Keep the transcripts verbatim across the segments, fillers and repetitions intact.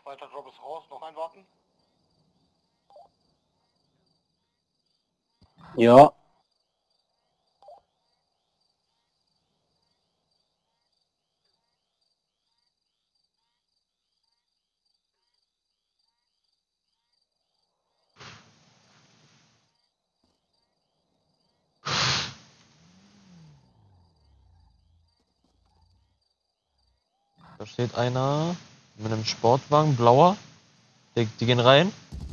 Zweiter Drop ist raus, noch ein warten. Ja. Da steht einer mit einem Sportwagen, blauer. Die, die gehen rein.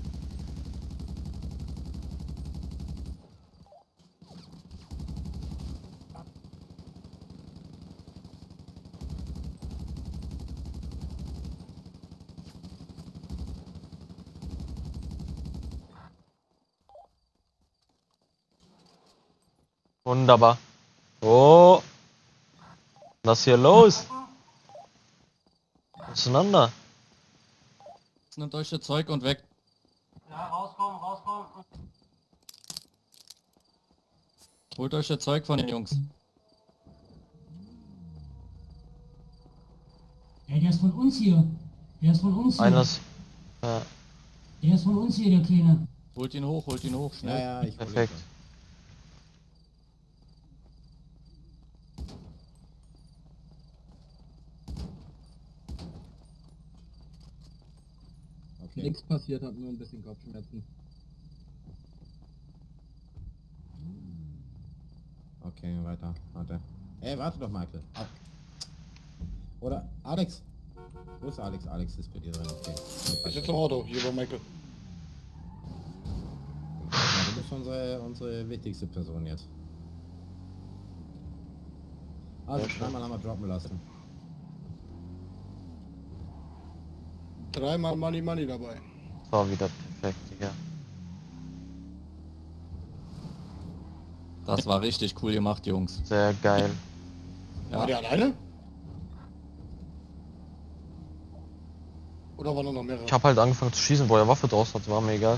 Wunderbar. Oh. Was ist hier los? Auseinander. Nehmt euch das Zeug und weg. Ja, rauskommen, rauskommen. Holt euch das Zeug von den Jungs. Ja, der ist von uns hier. Der ist von uns hier. Einer ist. Ja, Der ist von uns hier, der Kleine. Holt ihn hoch, holt ihn hoch, Ja, schnell. ja, ich hol perfekt. ihn schon. Okay. Nichts passiert, hat nur ein bisschen Kopfschmerzen. Okay, weiter. Warte. Ey, warte doch, Michael. Ab. Oder Alex. Wo ist Alex? Alex ist bei dir drin. Okay. Ich sitze im Auto, hier bei Michael. Ja, du bist unsere, unsere wichtigste Person jetzt. Also, dreimal haben wir droppen lassen. Dreimal Money Money dabei. das war wieder perfekt, Digga. Das war richtig cool gemacht, Jungs. Sehr geil. Ja. War der alleine? Oder waren nur noch mehrere? Ich hab halt angefangen zu schießen, wo er Waffe draus hat, war mir egal.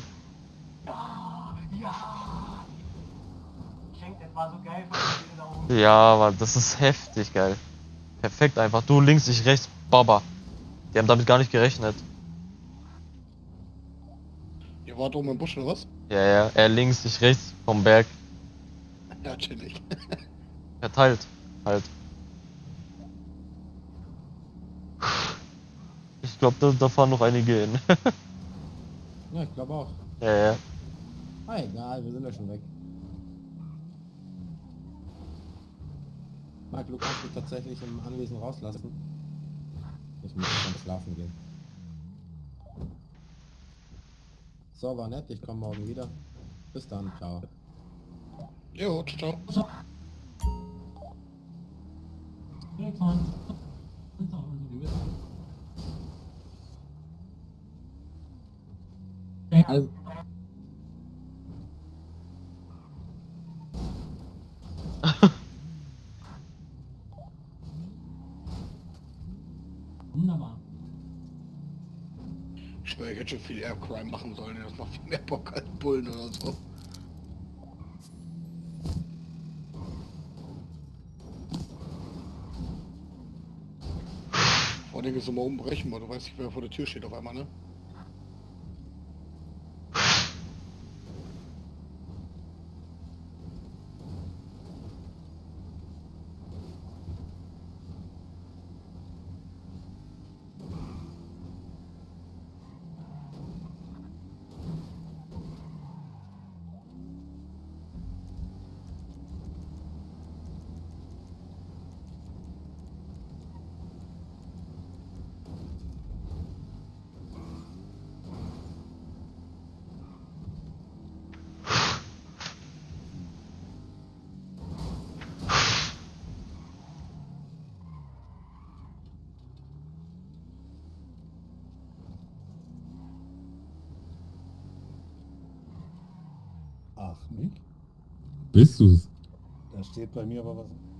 Schenkt, das war so geil von dir da oben. Ja, aber das ist heftig geil. Perfekt einfach. Du links, ich rechts, Baba. Die haben damit gar nicht gerechnet. Ihr wart oben im Busch oder was? Ja, ja, er links, ich rechts vom Berg. Ja, chillig. Verteilt. Halt. Ich glaube, da, da fahren noch einige hin. Ja, ich glaube auch. Ja, ja. Ah, egal, wir sind ja schon weg. Marc, du kannst mich tatsächlich im Anwesen rauslassen. Ich muss dann schlafen gehen. So, war nett, ich komme morgen wieder. Bis dann, ciao. Jo, ciao, ciao. Wegfahren. Also, Wunderbar. Ich schwöre, ich hätte schon viel Air Crime machen sollen. Das macht viel mehr Bock als Bullen oder so. Vor allem ist immer umbrechen, weil du weißt nicht, wer vor der Tür steht auf einmal, ne? Ach, Nick? bist du's? Da steht bei mir aber was.